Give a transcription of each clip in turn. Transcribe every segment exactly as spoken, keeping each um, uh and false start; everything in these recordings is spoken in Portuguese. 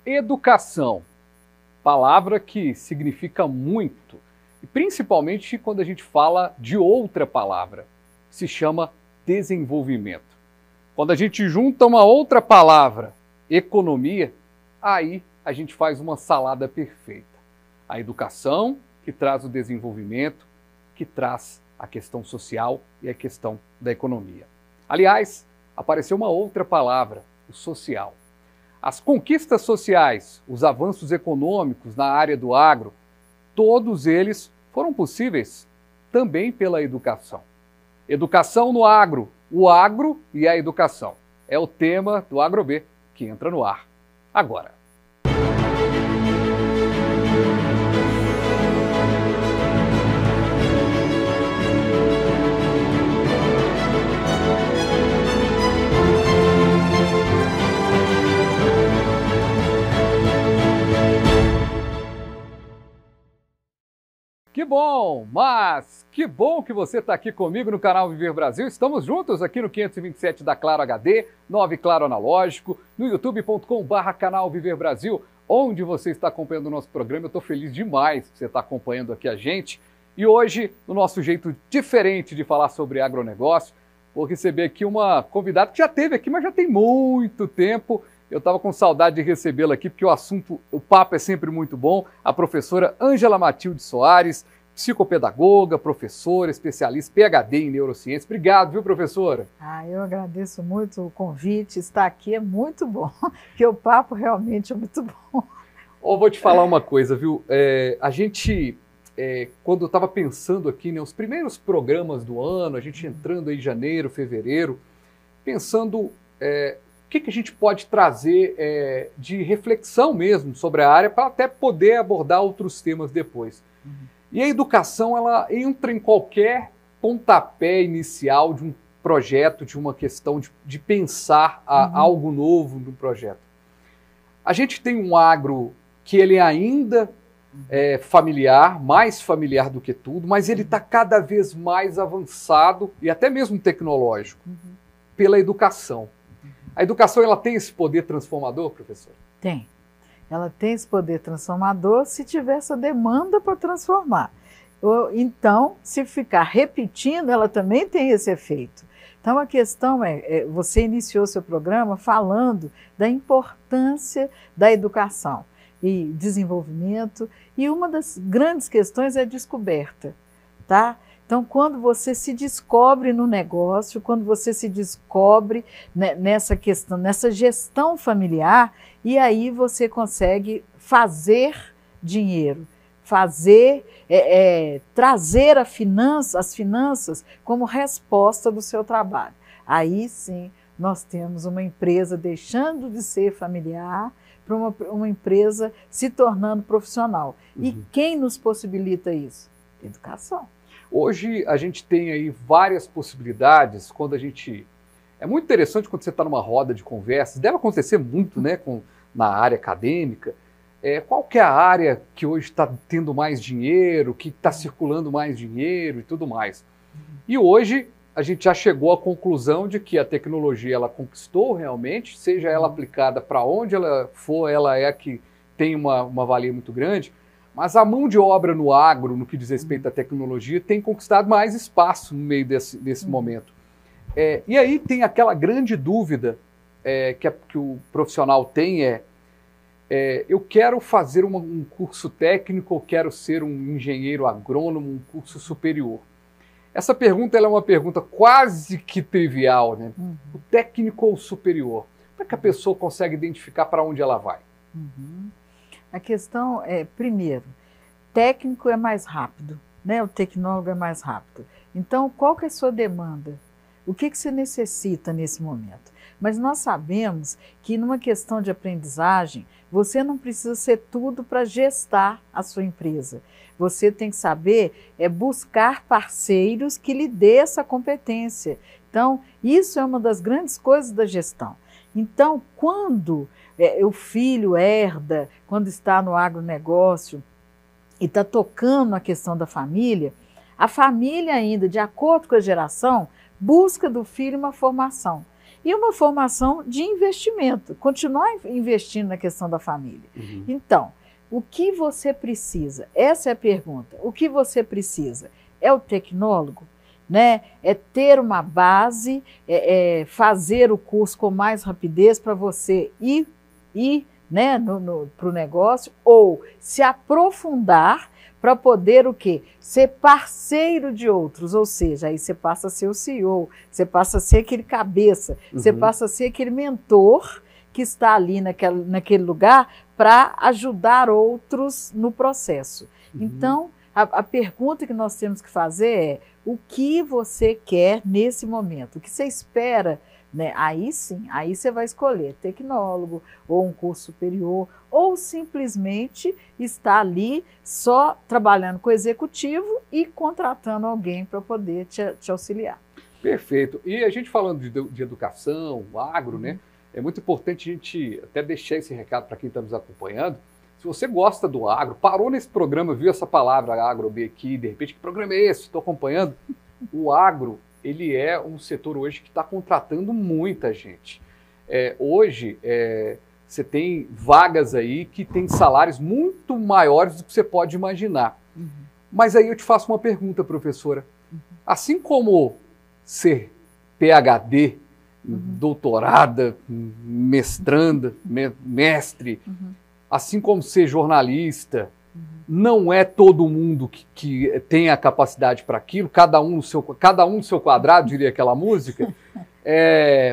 Educação, palavra que significa muito, e principalmente quando a gente fala de outra palavra, que se chama desenvolvimento. Quando a gente junta uma outra palavra, economia, aí a gente faz uma salada perfeita. A educação, que traz o desenvolvimento, que traz a questão social e a questão da economia. Aliás, apareceu uma outra palavra, o social. As conquistas sociais, os avanços econômicos na área do agro, todos eles foram possíveis também pela educação. Educação no agro, o agro e a educação. É o tema do AgroB que entra no ar agora. Que bom, mas que bom que você está aqui comigo no canal Viver Brasil. Estamos juntos aqui no quinhentos e vinte e sete da Claro H D, nove Claro Analógico, no youtube ponto com barra canal Viver Brasil, onde você está acompanhando o nosso programa. Eu estou feliz demais que você está acompanhando aqui a gente. E hoje, no nosso jeito diferente de falar sobre agronegócio, vou receber aqui uma convidada que já esteve aqui, mas já tem muito tempo. Eu estava com saudade de recebê-la aqui, porque o assunto, o papo é sempre muito bom. A professora Ângela Matilde Soares, psicopedagoga, professora, especialista, P H D em neurociência. Obrigado, viu, professora? Ah, eu agradeço muito o convite. Estar aqui é muito bom, porque o papo realmente é muito bom. Oh, vou te falar uma coisa, viu? É, a gente, é, quando eu estava pensando aqui, né, os primeiros programas do ano, a gente entrando aí em janeiro, fevereiro, pensando... É, o que, que a gente pode trazer é, de reflexão mesmo sobre a área para até poder abordar outros temas depois. Uhum. E a educação, ela entra em qualquer pontapé inicial de um projeto, de uma questão de, de pensar a, uhum. algo novo no projeto. A gente tem um agro que ele é ainda é familiar, mais familiar do que tudo, mas ele está cada vez mais avançado e até mesmo tecnológico uhum. pela educação. A educação, ela tem esse poder transformador, professor? Tem. Ela tem esse poder transformador se tiver essa demanda para transformar. Então, se ficar repetindo, ela também tem esse efeito. Então, a questão é, é você iniciou seu programa falando da importância da educação e desenvolvimento, e uma das grandes questões é a descoberta, tá? Então, quando você se descobre no negócio, quando você se descobre nessa questão, nessa gestão familiar, e aí você consegue fazer dinheiro, fazer, é, é, trazer a finança, as finanças como resposta do seu trabalho. Aí sim, nós temos uma empresa deixando de ser familiar para uma, uma empresa se tornando profissional. Uhum. E quem nos possibilita isso? Educação. Hoje a gente tem aí várias possibilidades quando a gente... É muito interessante quando você está numa roda de conversas, deve acontecer muito né, com, na área acadêmica. É, qual que é a área que hoje está tendo mais dinheiro, que está circulando mais dinheiro e tudo mais? E hoje a gente já chegou à conclusão de que a tecnologia ela conquistou realmente, seja ela aplicada para onde ela for, ela é a que tem uma, uma valia muito grande. Mas a mão de obra no agro, no que diz respeito à tecnologia, tem conquistado mais espaço no meio desse, desse uhum. momento. É, e aí tem aquela grande dúvida é, que, a, que o profissional tem é, é eu quero fazer uma, um curso técnico, eu quero ser um engenheiro agrônomo, um curso superior. Essa pergunta ela é uma pergunta quase que trivial, né? Uhum. O técnico ou o superior? Como é que a pessoa consegue identificar para onde ela vai? Uhum. A questão é, primeiro, técnico é mais rápido, né? O tecnólogo é mais rápido. Então, qual que é a sua demanda? O que, que você necessita nesse momento? Mas nós sabemos que numa questão de aprendizagem, você não precisa ser tudo para gestar a sua empresa. Você tem que saber é, buscar parceiros que lhe dê essa competência. Então, isso é uma das grandes coisas da gestão. Então, quando é, o filho herda, quando está no agronegócio e está tocando a questão da família, a família ainda, de acordo com a geração, busca do filho uma formação. E uma formação de investimento, continuar investindo na questão da família. Uhum. Então, o que você precisa? Essa é a pergunta. O que você precisa? É o tecnólogo? Né? É ter uma base, é, é fazer o curso com mais rapidez para você ir, ir né, no, no, para o negócio, ou se aprofundar para poder o quê? Ser parceiro de outros, ou seja, aí você passa a ser o C E O, você passa a ser aquele cabeça, uhum. você passa a ser aquele mentor que está ali naquele, naquele lugar para ajudar outros no processo. Uhum. Então, a, a pergunta que nós temos que fazer é: o que você quer nesse momento? O que você espera? Né? Aí sim, aí você vai escolher tecnólogo, ou um curso superior, ou simplesmente estar ali só trabalhando com o executivo e contratando alguém para poder te, te auxiliar. Perfeito. E a gente falando de, de educação, agro, uhum. né? É muito importante a gente até deixar esse recado para quem está nos acompanhando. Se você gosta do agro, parou nesse programa, viu essa palavra agro aqui, de repente, que programa é esse? Estou acompanhando. O agro, ele é um setor hoje que está contratando muita gente. É, hoje, é, você tem vagas aí que tem salários muito maiores do que você pode imaginar. Uhum. Mas aí eu te faço uma pergunta, professora. Uhum. Assim como ser P H D, uhum. doutorada, mestranda, me, mestre, uhum. assim como ser jornalista, uhum. não é todo mundo que, que tem a capacidade para aquilo, cada um no seu, cada um no seu quadrado, diria aquela música. É,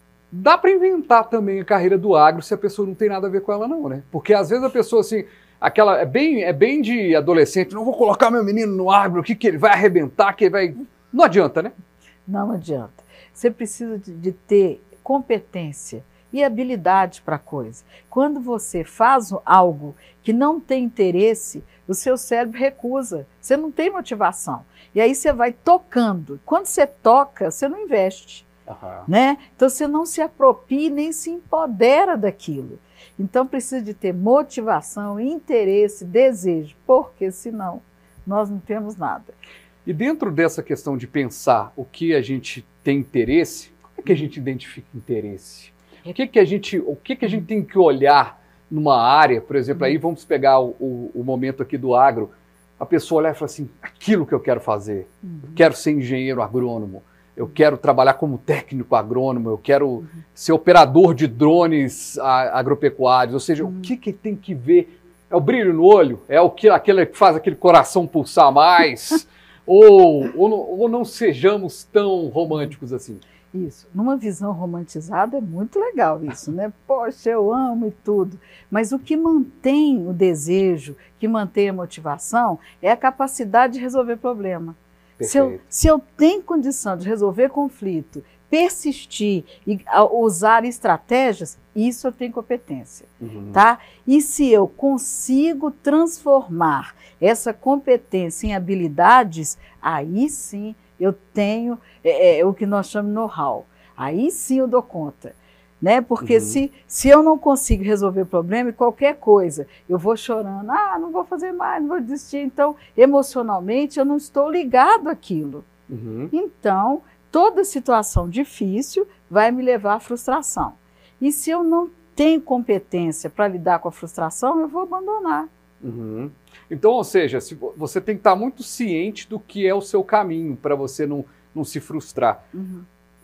dá para inventar também a carreira do agro se a pessoa não tem nada a ver com ela não, né? Porque às vezes a pessoa assim, aquela, é bem, é bem de adolescente, não vou colocar meu menino no agro, o que, que ele vai arrebentar, que ele vai... Não adianta, né? Não adianta. Você precisa de, de ter competência e habilidade para a coisa. Quando você faz algo que não tem interesse, o seu cérebro recusa, você não tem motivação. E aí você vai tocando. Quando você toca, você não investe. Uhum. Né? Então você não se apropria nem se empodera daquilo. Então precisa de ter motivação, interesse, desejo, porque senão nós não temos nada. E dentro dessa questão de pensar o que a gente tem interesse, como é que a gente identifica interesse? O que, que, a, gente, o que, que a gente tem que olhar numa área, por exemplo, aí vamos pegar o, o, o momento aqui do agro, a pessoa olhar e falar assim, aquilo que eu quero fazer, uhum. eu quero ser engenheiro agrônomo, eu quero trabalhar como técnico agrônomo, eu quero uhum. ser operador de drones agropecuários, ou seja, uhum. o que, que tem que ver? É o brilho no olho? É o que, aquele que faz aquele coração pulsar mais? ou, ou, ou não sejamos tão românticos assim? Isso. Numa visão romantizada é muito legal isso, né? Poxa, eu amo e tudo. Mas o que mantém o desejo, que mantém a motivação, é a capacidade de resolver problema. Se eu, se eu tenho condição de resolver conflito, persistir e usar estratégias, isso eu tenho competência, uhum. tá? E se eu consigo transformar essa competência em habilidades, aí sim eu tenho é, é, o que nós chamamos de know-how. Aí sim eu dou conta. Né? Porque uhum. se, se eu não consigo resolver o problema, qualquer coisa, eu vou chorando, ah, não vou fazer mais, não vou desistir. Então, emocionalmente, eu não estou ligado àquilo. Uhum. Então, toda situação difícil vai me levar à frustração. E se eu não tenho competência para lidar com a frustração, eu vou abandonar. Uhum. Então, ou seja, se você tem que estar muito ciente do que é o seu caminho para você não, não se frustrar. Uhum.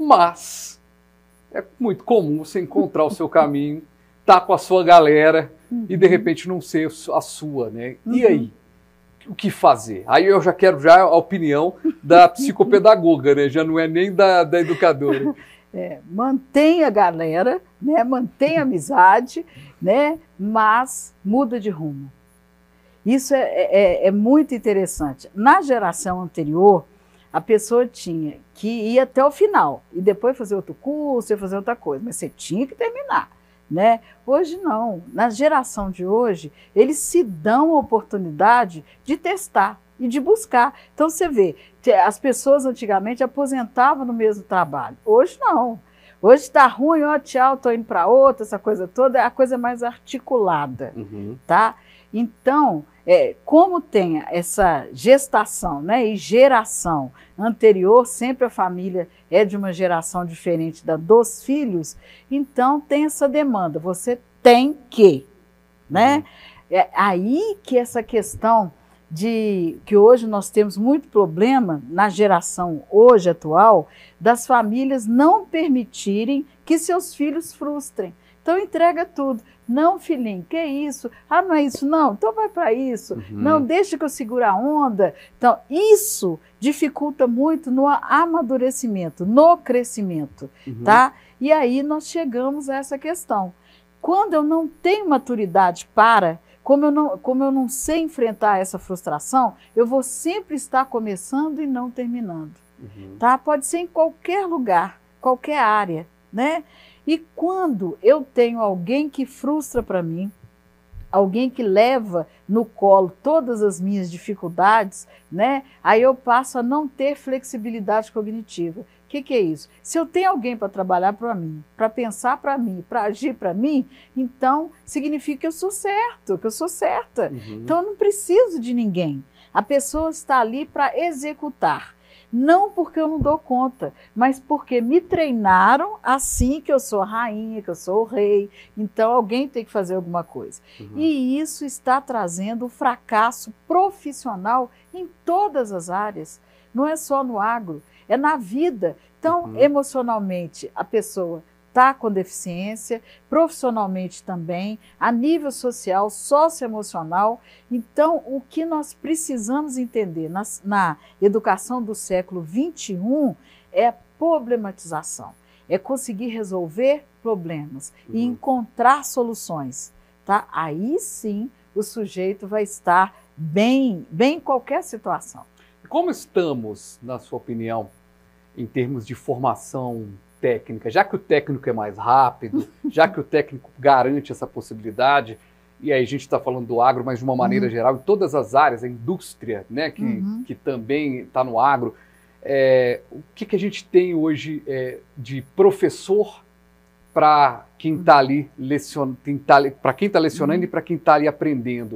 Mas é muito comum você encontrar o seu caminho, estar tá com a sua galera uhum. e de repente não ser a sua, né? Uhum. E aí? O que fazer? Aí eu já quero já a opinião da psicopedagoga, né? Já não é nem da, da educadora. É, mantenha a galera, né? Mantenha a amizade, né? Mas muda de rumo. Isso é, é, é muito interessante. Na geração anterior, a pessoa tinha que ir até o final e depois fazer outro curso e fazer outra coisa, mas você tinha que terminar, né? Hoje não. Na geração de hoje, eles se dão a oportunidade de testar e de buscar. Então você vê, as pessoas antigamente aposentavam no mesmo trabalho. Hoje não. Hoje está ruim, ó, tchau, estou indo para outra, essa coisa toda, é a coisa mais articulada, uhum. tá? Então, é, como tem essa gestação, né, e geração anterior, sempre a família é de uma geração diferente da dos filhos, então tem essa demanda, você tem que, né? Uhum. É aí que essa questão de que hoje nós temos muito problema na geração hoje atual das famílias não permitirem que seus filhos frustrem. Então entrega tudo. Não, filhinho, que isso? Ah, não é isso não? Então vai para isso. Uhum. Não, deixa que eu segure a onda. Então isso dificulta muito no amadurecimento, no crescimento, uhum. tá? E aí nós chegamos a essa questão. Quando eu não tenho maturidade para... Como eu, não, como eu não sei enfrentar essa frustração, eu vou sempre estar começando e não terminando. Uhum. Tá? Pode ser em qualquer lugar, qualquer área, né? E quando eu tenho alguém que frustra para mim, alguém que leva no colo todas as minhas dificuldades, né? Aí eu passo a não ter flexibilidade cognitiva. O que, que é isso? Se eu tenho alguém para trabalhar para mim, para pensar para mim, para agir para mim, então significa que eu sou certo, que eu sou certa. Uhum. Então eu não preciso de ninguém. A pessoa está ali para executar. Não porque eu não dou conta, mas porque me treinaram assim que eu sou a rainha, que eu sou o rei. Então alguém tem que fazer alguma coisa. Uhum. E isso está trazendo um fracasso profissional em todas as áreas. Não é só no agro, é na vida. Então, uhum. emocionalmente, a pessoa está com deficiência, profissionalmente também, a nível social, socioemocional. Então, o que nós precisamos entender na, na educação do século vinte e um é a problematização, é conseguir resolver problemas uhum. e encontrar soluções. Tá? Aí sim o sujeito vai estar bem, bem em qualquer situação. Como estamos, na sua opinião, em termos de formação técnica, já que o técnico é mais rápido, já que o técnico garante essa possibilidade, e aí a gente está falando do agro, mas de uma maneira uhum. geral, em todas as áreas, a indústria, né, que, uhum. que também está no agro, é, o que, que a gente tem hoje é, de professor para quem está ali lecionando, para quem está lecionando uhum. e para quem está ali aprendendo?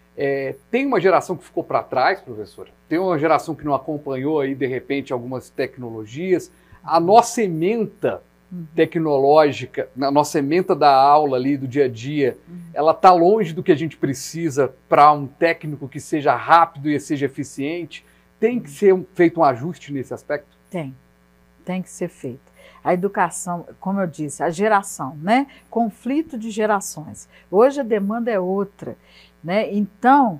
É, tem uma geração que ficou para trás, professora? Tem uma geração que não acompanhou aí, de repente, algumas tecnologias? A nossa ementa tecnológica, a nossa ementa da aula ali, do dia a dia, ela está longe do que a gente precisa para um técnico que seja rápido e seja eficiente? Tem que ser feito um ajuste nesse aspecto? Tem, tem que ser feito. A educação, como eu disse, a geração, né? Conflito de gerações. Hoje a demanda é outra. Né? Então,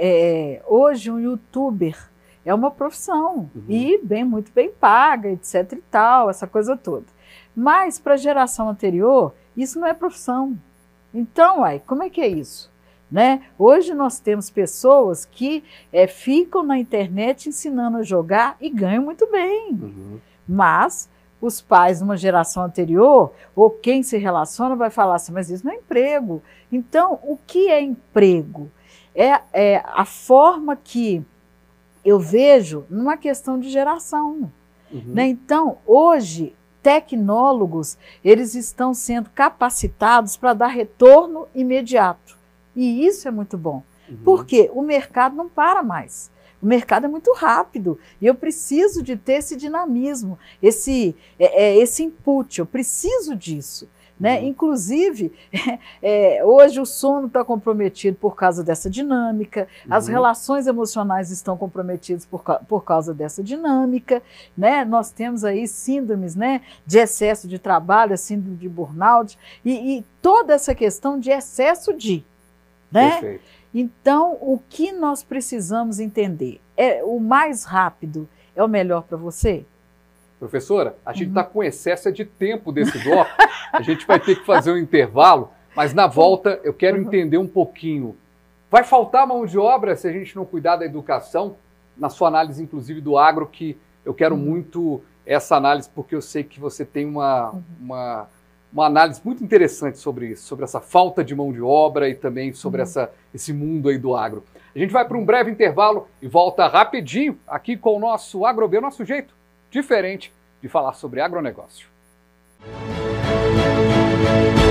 é, hoje um youtuber é uma profissão uhum. e bem, muito bem paga, etc e tal, essa coisa toda. Mas para a geração anterior, isso não é profissão. Então, uai, como é que é isso? Né? Hoje nós temos pessoas que é, ficam na internet ensinando a jogar e ganham muito bem. Uhum. Mas os pais de uma geração anterior, ou quem se relaciona, vai falar assim, mas isso não é emprego. Então, o que é emprego? É, é a forma que eu vejo numa questão de geração. Uhum. Né? Então, hoje, tecnólogos, eles estão sendo capacitados para dar retorno imediato. E isso é muito bom. Uhum. Porque o mercado não para mais. O mercado é muito rápido e eu preciso de ter esse dinamismo, esse, é, é, esse input, eu preciso disso. Né? Uhum. Inclusive, é, hoje o sono está comprometido por causa dessa dinâmica, uhum. as relações emocionais estão comprometidas por, por causa dessa dinâmica. Né? Nós temos aí síndromes, né, de excesso de trabalho, síndrome de burnout, e, e toda essa questão de excesso de. Né? Perfeito. Então, o que nós precisamos entender? É o mais rápido é o melhor para você? Professora, a gente está uhum. com excesso de tempo desse bloco, a gente vai ter que fazer um intervalo, mas na volta eu quero uhum. entender um pouquinho. Vai faltar mão de obra se a gente não cuidar da educação? Na sua análise, inclusive, do agro, que eu quero uhum. muito essa análise, porque eu sei que você tem uma... Uhum. uma uma análise muito interessante sobre isso, sobre essa falta de mão de obra e também sobre uhum. essa, esse mundo aí do agro. A gente vai para um breve intervalo e volta rapidinho aqui com o nosso AgroB, o nosso jeito diferente de falar sobre agronegócio. Música